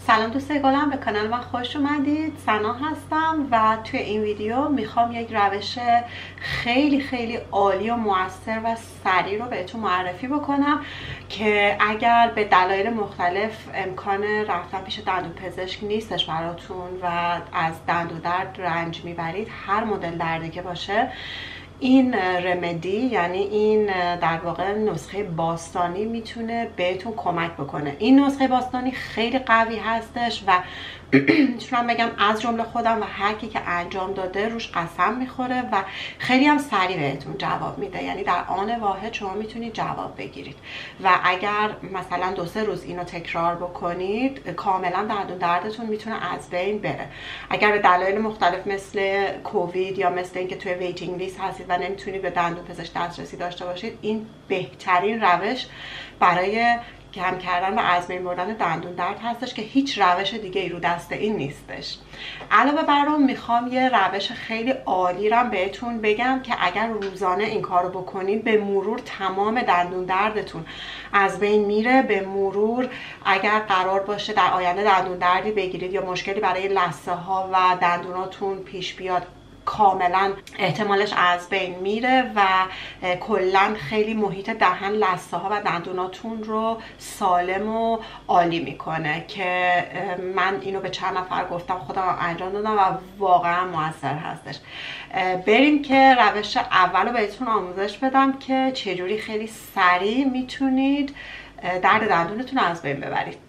سلام دوستای گلم، به کانال من خوش اومدید. سنا هستم و توی این ویدیو میخوام یک روش خیلی عالی و موثر و سریع رو بهتون معرفی بکنم که اگر به دلایل مختلف امکان رفتن پیش دندونپزشک نیستش براتون و از دندون درد رنج میبرید، هر مدل دردی که باشه، این رمدی یعنی این در واقع نسخه باستانی میتونه بهتون کمک بکنه. این نسخه باستانی خیلی قوی هستش و میتونم بگم از جمله خودم و هر کی که انجام داده روش قسم میخوره و خیلی هم سریع بهتون جواب میده. یعنی در آن واحد شما میتونید جواب بگیرید و اگر مثلا 2-3 روز اینو تکرار بکنید کاملا دندون دردتون میتونه از بین بره. اگر به دلایل مختلف مثل کووید یا مثل اینکه توی ویتینگ لیست هستید و نمیتونید به دندونپزشک دسترسی داشته باشید، این بهترین روش برای کم کردن و از بین بردن دندون درد هستش که هیچ روش دیگه ای رو دست این نیستش. علاوه بر اون میخوام یه روش خیلی عالی رو بهتون بگم که اگر روزانه این کارو بکنید به مرور تمام دندون دردتون از بین میره. به مرور اگر قرار باشه در آینده دندون دردی بگیرید یا مشکلی برای لثه ها و دندوناتون پیش بیاد، کاملا احتمالش از بین میره و کلا خیلی محیط دهن، لثه ها و دندوناتون رو سالم و عالی میکنه که من اینو به چند نفر گفتم، خودم انجام دادم و واقعا موثر هستش. بریم که روش اول رو بهتون آموزش بدم که چجوری خیلی سریع میتونید درد دندونتون رو از بین ببرید.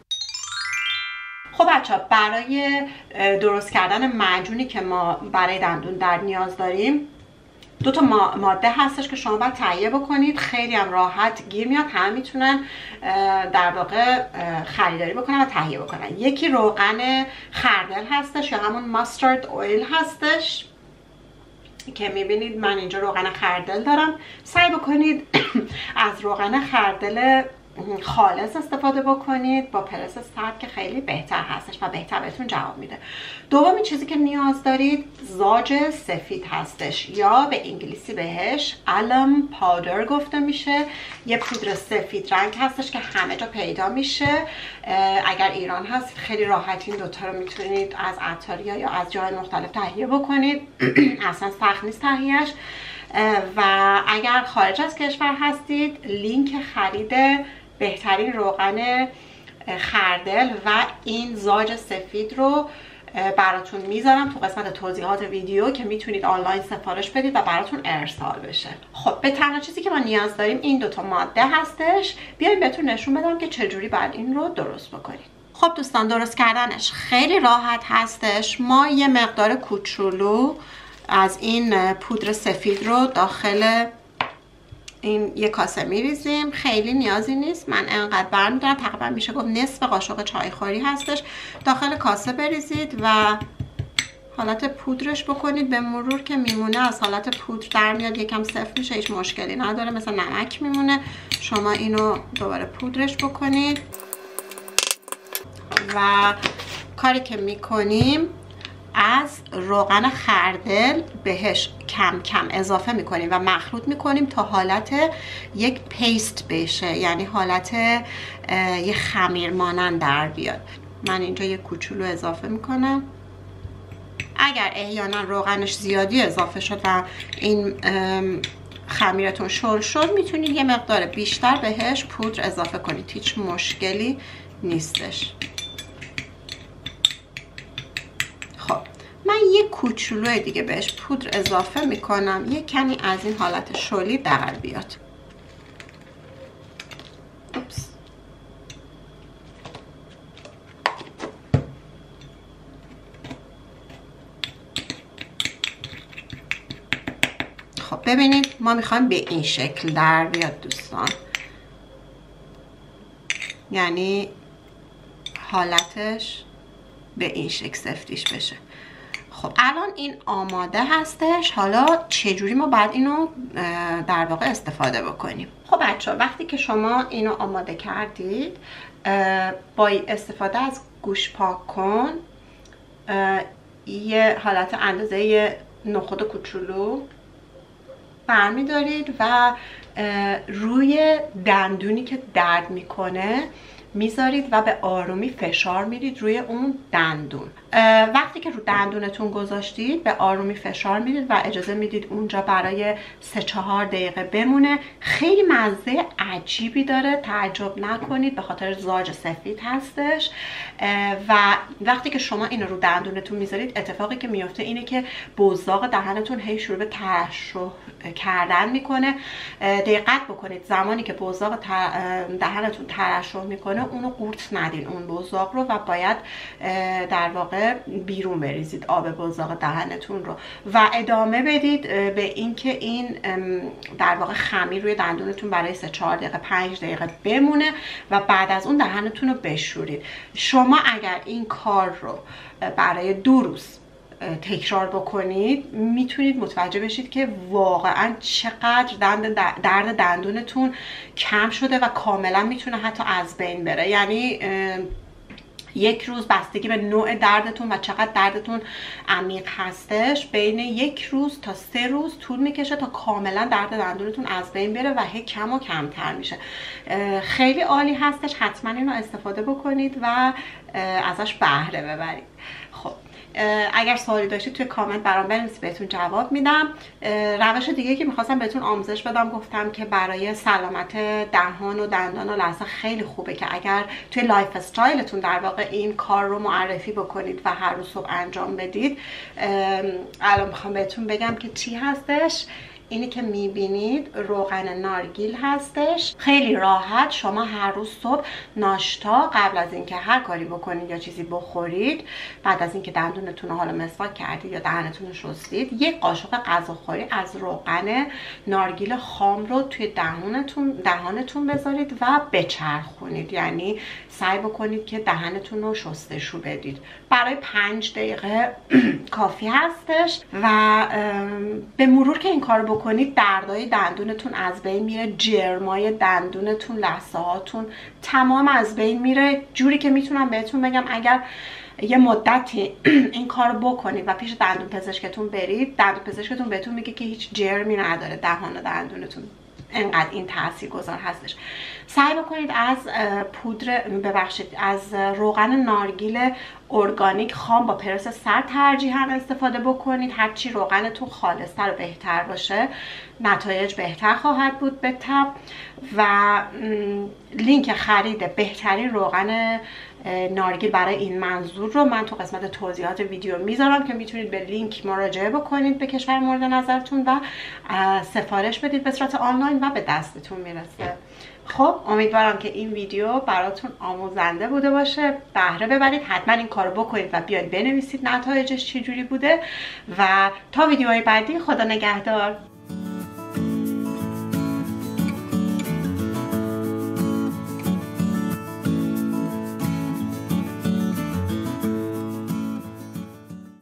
خب بچه‌ها، برای درست کردن معجونی که ما برای دندون درد نیاز داریم 2 تا ماده هستش که شما باید تهیه بکنید. خیلی هم راحت گیر میاد، همه میتونن در واقع خریداری بکنن و تهیه بکنن. یکی روغن خردل هستش یا همون ماستارد اویل هستش که میبینید من اینجا روغن خردل دارم. سعی بکنید از روغن خردل خالص استفاده بکنید با پرس سرد که خیلی بهتر هستش و بهتر بهتون جواب میده. دومین چیزی که نیاز دارید زاج سفید هستش یا به انگلیسی بهش الم پاودر گفته میشه. یه پودر سفید رنگ هستش که همه جا پیدا میشه. اگر ایران هست خیلی راحت این دوتا رو میتونید از عطاریا یا از جای مختلف تهیه بکنید. اصلا سخت نیست تهیهش. و اگر خارج از کشور هستید لینک خرید بهترین روغن خردل و این زاج سفید رو براتون میذارم تو قسمت توضیحات ویدیو که میتونید آنلاین سفارش بدید و براتون ارسال بشه. خب به تنها چیزی که ما نیاز داریم این 2 تا ماده هستش. بیاین بهتون نشون بدم که چجوری باید این رو درست بکنید. خب دوستان، درست کردنش خیلی راحت هستش. ما یه مقدار کوچولو از این پودر سفید رو داخل این یک کاسه میریزیم. خیلی نیازی نیست، من انقدر برمیدارم، تقریبا میشه گفت نصف قاشق چایخوری هستش. داخل کاسه بریزید و حالت پودرش بکنید. به مرور که میمونه از حالت پودر در میاد، یکم سفت میشه، هیچ مشکلی نداره، مثل نمک میمونه. شما اینو دوباره پودرش بکنید و کاری که میکنیم از روغن خردل بهش کم کم اضافه میکنیم و مخلوط میکنیم تا حالت یک پیست بشه، یعنی حالت یه خمیر مانند در بیاد. من اینجا یه کوچولو اضافه میکنم. اگر احیانا روغنش زیادی اضافه شد و این خمیرتون شل شد میتونید یه مقدار بیشتر بهش پودر اضافه کنید، هیچ مشکلی نیستش. من یک کوچولو دیگه بهش پودر اضافه میکنم، یک کمی از این حالت شلی در بیاد. اوپس. خب ببینید ما میخوایم به این شکل در بیاد دوستان، یعنی حالتش به این شکل سفتیش بشه. خب الان این آماده هستش. حالا چجوری ما باید اینو در واقع استفاده بکنیم؟ خب بچه‌ها، وقتی که شما اینو آماده کردید با استفاده از گوش پاک کن یه حالت اندازه نخود کوچولو برمیدارید و روی دندونی که درد میکنه میذارید و به آرومی فشار میدید روی اون دندون. وقتی که رو دندونتون گذاشتید به آرومی فشار میدید و اجازه میدید اونجا برای 3-4 دقیقه بمونه. خیلی مزه عجیبی داره، تعجب نکنید، به خاطر زاج سفید هستش. و وقتی که شما اینو رو دندونتون میذارید اتفاقی که میفته اینه که بزاق دهنتون هی شروع به ترشح کردن میکنه. دقت بکنید زمانی که بزاق دهنتون ترشح میکنه اونو قورت ندین، اون بزاق رو، و باید در واقع بیرون بریزید آب بزاق دهنتون رو و ادامه بدید به اینکه این در واقع خمیر روی دندونتون برای 3-4 دقیقه 5 دقیقه بمونه و بعد از اون دهنتون رو بشورید. شما اگر این کار رو برای 2 روز تکرار بکنید میتونید متوجه بشید که واقعا چقدر درد دندونتون کم شده و کاملا میتونه حتی از بین بره. یعنی 1 روز بستگی به نوع دردتون و چقدر دردتون عمیق هستش، بین 1 روز تا 3 روز طول میکشه تا کاملا درد دندونتون از بین بره و هی کم و کمتر میشه. خیلی عالی هستش، حتما اینو استفاده بکنید و ازش بهره ببرید. خب اگر سوالی داشتید توی کامنت برام بنویسید، بهتون جواب میدم. روش دیگه که میخواستم بهتون آموزش بدم، گفتم که برای سلامت دهان و دندان و لثه خیلی خوبه که اگر توی لایف استایلتون در واقع این کار رو معرفی بکنید و هر روز صبح انجام بدید. الان میخوام بهتون بگم که چی هستش. اینی که میبینید روغن نارگیل هستش. خیلی راحت شما هر روز صبح ناشتا قبل از اینکه هر کاری بکنید یا چیزی بخورید، بعد از اینکه دندونتون رو حالا مسواک کردید یا دهنتون رو شستید، 1 قاشق غذاخوری از روغن نارگیل خام رو توی دهانتون بذارید و بچرخونید. یعنی سعی بکنید که دهنتون رو شستشو بدید. برای 5 دقیقه کافی هستش و به مرور که این کارو بکنید دردای دندونتون از بین میره، جرمای دندونتون، لثه هاتون تمام از بین میره. جوری که میتونم بهتون بگم اگر یه مدتی این کارو بکنید و پیش دندون پزشکتون برید، دندون پزشکتون بهتون میگه که هیچ جرمی نداره دهان و دندونتون، انقدر این تاثیرگذار هستش. سعی بکنید از از روغن نارگیل ارگانیک خام با پرس سر ترجیحاً استفاده بکنید. هرچی روغنتون خالص‌تر و بهتر باشه نتایج بهتر خواهد بود به تبع. و لینک خرید بهترین روغن نارگیل برای این منظور رو من تو قسمت توضیحات ویدیو میذارم که میتونید به لینک مراجعه بکنید به کشور مورد نظرتون و سفارش بدید به صورت آنلاین و به دستتون میرسه. خب امیدوارم که این ویدیو براتون آموزنده بوده باشه، بهره ببرید. حتما این کارو بکنید و بیاید بنویسید نتایجش چجوری بوده. و تا ویدیوهای بعدی، خدا نگهدار.